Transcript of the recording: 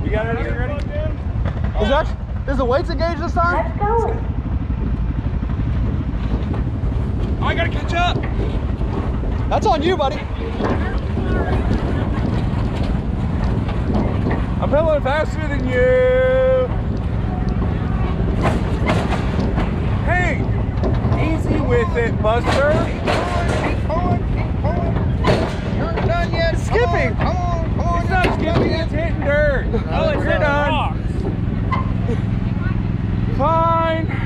You got everything ready? Is the weights engaged this time? Let's go. Oh, I gotta catch up. That's on you, buddy. I'm pedaling faster than you. Hey, easy with it, Buster. Keep pulling. You aren't done yet. Skipping. Come on. It's not skipping, it's hitting dirt. Oh, You're done. Fine.